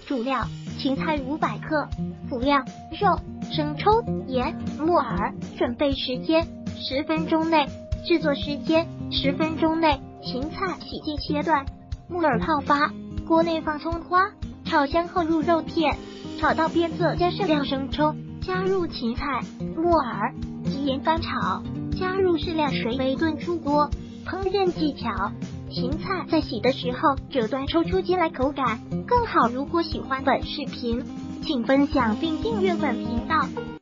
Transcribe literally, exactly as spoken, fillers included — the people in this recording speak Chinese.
主料：芹菜五百克，辅料：肉、生抽、盐、木耳。准备时间：十分钟内。制作时间：十分钟内。芹菜洗净切断，木耳泡发。锅内放葱花，炒香后入肉片，炒到变色，加适量生抽，加入芹菜、木耳及盐翻炒，加入适量水煨炖出锅。烹饪技巧：芹菜在洗的时候折断抽出筋来，口感更好。如果喜欢本视频，请分享并订阅本频道。